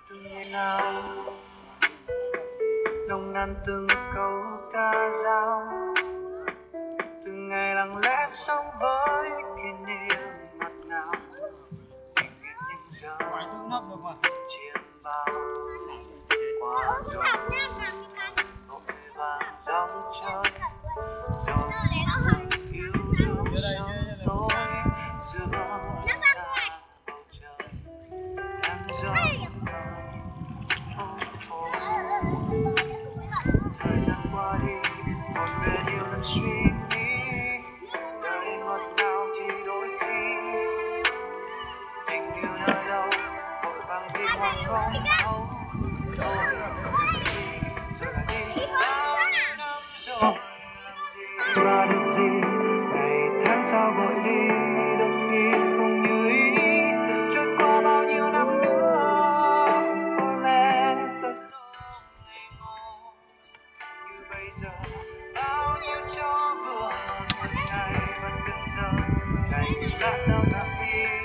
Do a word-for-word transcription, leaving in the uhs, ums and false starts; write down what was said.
từng ngày nào nồng nàn từng câu ca dao, từng ngày lặng lẽ sống với kỷ niệm ngọt ngào. Mình biết những giờ chiêm bao qua rồi vội vàng dòng chơi rồi yêu đương sớm tối giữa cả bầu trời đang giông thời gian qua đi một bên yêu lần suy nghĩ đời ngọt ngào thì đôi khi tình yêu nơi đâu vội vàng đi hoặc không thấu thôi chuyện gì rồi lại đi bao năm rồi làm gì và được gì ngày tháng sao vội đi đôi khi không như ý trôi qua bao nhiêu năm nữa có lẽ tôi không ngây ngô như bây giờ bao nhiêu cho vừa một ngày vẫn đừng giờ ngày đã sao nặng đi